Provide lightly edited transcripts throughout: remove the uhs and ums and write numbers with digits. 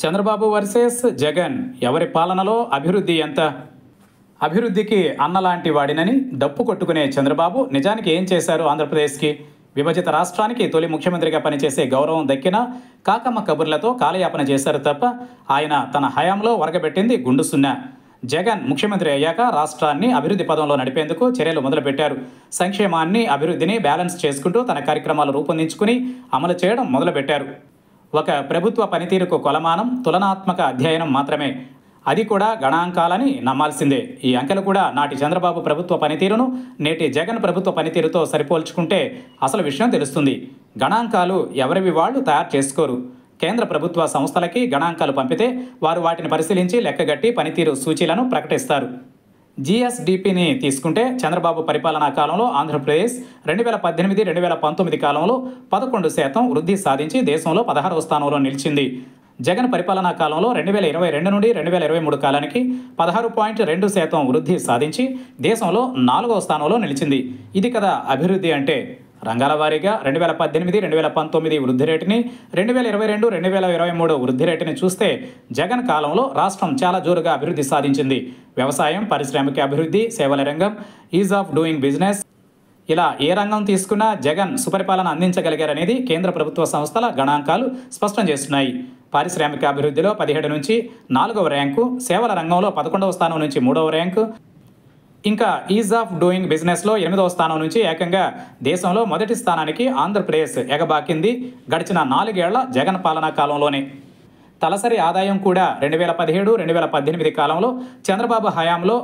Chandrababu versus Jagan ఎవరి పాలనలో అభివృద్ధి ఎంత? అభివృద్ధికి అన్నలాంటి వాడినని డప్పు కొట్టుకునే చంద్రబాబు నిజానికి ఏం చేశారు? ఆంధ్రప్రదేశ్కి విభజిత రాష్ట్రానికి తొలి ముఖ్యమంత్రిగా పనిచేసే గౌరవం దక్కినా కాకమ్మ కబుర్లతో కాలయాపన చేశారు తప్ప ఆయన తన హయాంలో ఒరగబెట్టింది గుండు సున్నా. జగన్ ముఖ్యమంత్రి అయ్యాక రాష్ట్రాన్ని అభివృద్ధి పదంలో నడిపేందుకు చర్యలు మొదలుపెట్టారు. సంక్షేమాన్ని అభివృద్ధిని బ్యాలెన్స్ చేసుకుంటూ తన కార్యక్రమాలు రూపొందించుకుని అమలు చేయడం మొదలుపెట్టారు. ఒక ప్రభుత్వ పనితీరుకు కొలమానం తులనాత్మక అధ్యయనం మాత్రమే, అది కూడా గణాంకాలని నమ్మాల్సిందే. ఈ అంకెలు కూడా నాటి చంద్రబాబు ప్రభుత్వ పనితీరును నేటి జగన్ ప్రభుత్వ పనితీరుతో సరిపోల్చుకుంటే అసలు విషయం తెలుస్తుంది. గణాంకాలు ఎవరివి వాళ్ళు తయారు చేసుకోరు. కేంద్ర ప్రభుత్వ సంస్థలకి గణాంకాలు పంపితే వారు వాటిని పరిశీలించి లెక్కగట్టి పనితీరు సూచీలను ప్రకటిస్తారు. జీఎస్డిపిని తీసుకుంటే చంద్రబాబు పరిపాలనా కాలంలో ఆంధ్రప్రదేశ్ 2018-2019 కాలంలో 11% వృద్ధి సాధించి దేశంలో 16వ స్థానంలో నిలిచింది. జగన్ పరిపాలనా కాలంలో 2022 నుండి 2023 కాలానికి 16.2% వృద్ధి సాధించి దేశంలో 4వ స్థానంలో నిలిచింది. ఇది కదా అభివృద్ధి అంటే. రంగాల వారీగా 2018-2019 వృద్ధి రేటుని, 2022-2023 వృద్ధి రేటుని చూస్తే జగన్ కాలంలో రాష్ట్రం చాలా జోరుగా అభివృద్ధి సాధించింది. వ్యవసాయం, పారిశ్రామిక అభివృద్ధి, సేవల రంగం, ఈజ్ ఆఫ్ డూయింగ్ బిజినెస్, ఇలా ఏ రంగం తీసుకున్నా జగన్ సుపరిపాలన అందించగలిగారనేది కేంద్ర ప్రభుత్వ సంస్థల గణాంకాలు స్పష్టం చేస్తున్నాయి. పారిశ్రామిక అభివృద్ధిలో 17 నుంచి 4వ ర్యాంకు, సేవల రంగంలో 11వ స్థానం నుంచి 3వ ర్యాంకు, ఇంకా ఈజ్ ఆఫ్ డూయింగ్ బిజినెస్లో 8వ స్థానం నుంచి ఏకంగా దేశంలో మొదటి స్థానానికి ఆంధ్రప్రదేశ్ ఎగబాకింది గడిచిన 4 ఏళ్ల జగన్ పాలనా కాలంలోనే. తలసరి ఆదాయం కూడా 2017-2018 కాలంలో చంద్రబాబు హయాంలో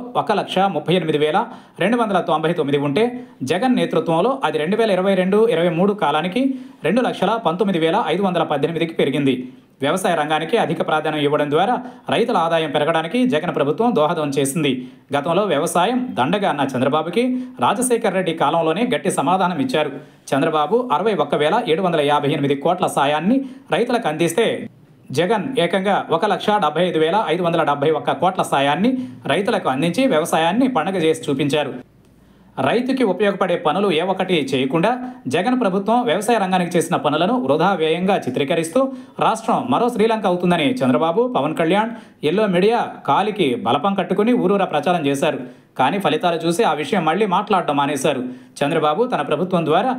1,38,299 ఉంటే జగన్ నేతృత్వంలో అది 2022-23 కాలానికి 2,19,518కి పెరిగింది. వ్యవసాయ రంగానికి అధిక ప్రాధాన్యం ఇవ్వడం ద్వారా రైతుల ఆదాయం పెరగడానికి జగన్ ప్రభుత్వం దోహదం చేసింది. గతంలో వ్యవసాయం దండగా అన్న చంద్రబాబుకి రాజశేఖర్ రెడ్డి కాలంలోనే గట్టి సమాధానం ఇచ్చారు. చంద్రబాబు 61,758 కోట్ల సాయాన్ని రైతులకు అందిస్తే జగన్ ఏకంగా 1,75,571 కోట్ల సాయాన్ని రైతులకు అందించి వ్యవసాయాన్ని పండగ చేసి చూపించారు. రైతుకి ఉపయోగపడే పనులు ఏ ఒక్కటి చేయకుండా జగన్ ప్రభుత్వం వ్యవసాయ రంగానికి చేసిన పనులను వృధా వ్యయంగా చిత్రీకరిస్తూ రాష్ట్రం మరో శ్రీలంక అవుతుందని చంద్రబాబు, పవన్ కళ్యాణ్, ఎల్లో మీడియా కాలికి బలపం కట్టుకుని ఊరూరా ప్రచారం చేశారు. కానీ ఫలితాలు చూసి ఆ విషయం మళ్లీ మాట్లాడడం మానేశారు. చంద్రబాబు తన ప్రభుత్వం ద్వారా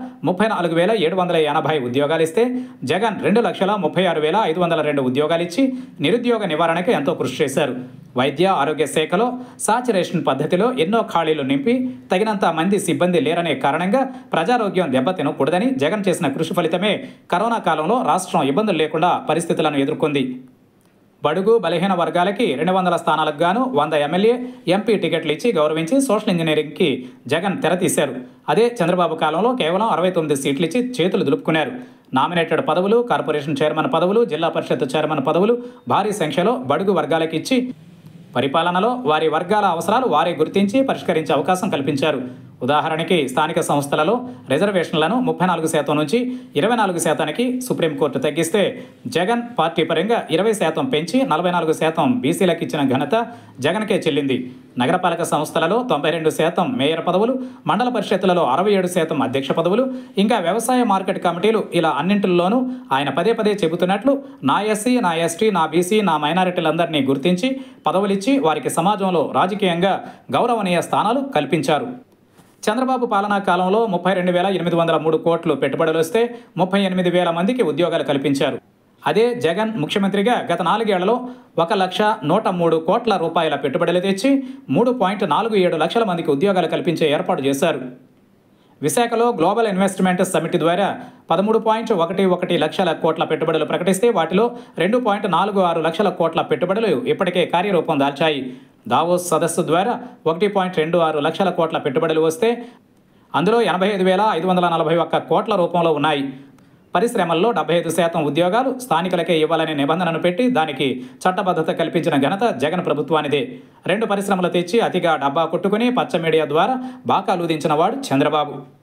34,780 ఉద్యోగాలు ఇస్తే జగన్ 2,36,502 ఉద్యోగాలు ఇచ్చి నిరుద్యోగ నివారణకు ఎంతో కృషి చేశారు. వైద్య ఆరోగ్య శాఖలో సాచురేషన్ పద్ధతిలో ఎన్నో ఖాళీలు నింపి తగినంత మంది సిబ్బంది లేరనే కారణంగా ప్రజారోగ్యం దెబ్బతినకూడదని జగన్ చేసిన కృషి ఫలితమే కరోనా కాలంలో రాష్ట్రం ఇబ్బందులు లేకుండా పరిస్థితులను ఎదుర్కొంది. బడుగు బలహీన వర్గాలకి 200 స్థానాలకు గాను 100 ఎమ్మెల్యే, ఎంపీ టికెట్లు ఇచ్చి గౌరవించి సోషల్ ఇంజనీరింగ్కి జగన్ తెరతీశారు. అదే చంద్రబాబు కాలంలో కేవలం 69 సీట్లు ఇచ్చి చేతులు దులుపుకున్నారు. నామినేటెడ్ పదవులు, కార్పొరేషన్ చైర్మన్ పదవులు, జిల్లా పరిషత్ చైర్మన్ పదవులు భారీ సంఖ్యలో బడుగు వర్గాలకు ఇచ్చి పరిపాలనలో వారి వర్గాల అవసరాలు వారే గుర్తించి పరిష్కరించే అవకాశం కల్పించారు. ఉదాహరణకి స్థానిక సంస్థలలో రిజర్వేషన్లను 34% నుంచి 24%కి సుప్రీంకోర్టు తగ్గిస్తే జగన్ పార్టీ పరంగా 20% పెంచి 44% బీసీలకు ఇచ్చిన ఘనత జగన్కే చెల్లింది. నగరపాలక సంస్థలలో 92% మేయర్ పదవులు, మండల పరిషత్తులలో 67% అధ్యక్ష పదవులు, ఇంకా వ్యవసాయ మార్కెట్ కమిటీలు, ఇలా అన్నింటిలోనూ ఆయన పదే పదే చెబుతున్నట్లు నా ఎస్సీ, నా ఎస్టీ, నా బీసీ, నా మైనారిటీలందరినీ గుర్తించి పదవులిచ్చి వారికి సమాజంలో రాజకీయంగా గౌరవనీయ స్థానాలు కల్పించారు. చంద్రబాబు పాలనా కాలంలో 32,803 కోట్లు పెట్టుబడులు వస్తే 38,000 మందికి ఉద్యోగాలు కల్పించారు. అదే జగన్ ముఖ్యమంత్రిగా గత 4 ఏళ్లలో 1,103 కోట్ల రూపాయల పెట్టుబడులు తెచ్చి 3.47 లక్షల మందికి ఉద్యోగాలు కల్పించే ఏర్పాటు చేశారు. విశాఖలో గ్లోబల్ ఇన్వెస్ట్మెంట్ సమిట్ ద్వారా 13.11 లక్షల కోట్ల పెట్టుబడులు ప్రకటిస్తే వాటిలో 2.46 లక్షల కోట్ల పెట్టుబడులు ఇప్పటికే కార్యరూపం దాల్చాయి. దావోస్ సదస్సు ద్వారా 1.26 లక్షల కోట్ల పెట్టుబడులు వస్తే అందులో 85,541 కోట్ల రూపంలో ఉన్నాయి. పరిశ్రమల్లో 75% ఉద్యోగాలు స్థానికులకే ఇవ్వాలనే నిబంధనను పెట్టి దానికి చట్టబద్ధత కల్పించిన ఘనత జగన్ ప్రభుత్వానిదే. 2 పరిశ్రమలు తెచ్చి అతిగా డబ్బా కొట్టుకుని పచ్చ మీడియా ద్వారా బాకాలూదించిన వాడు చంద్రబాబు.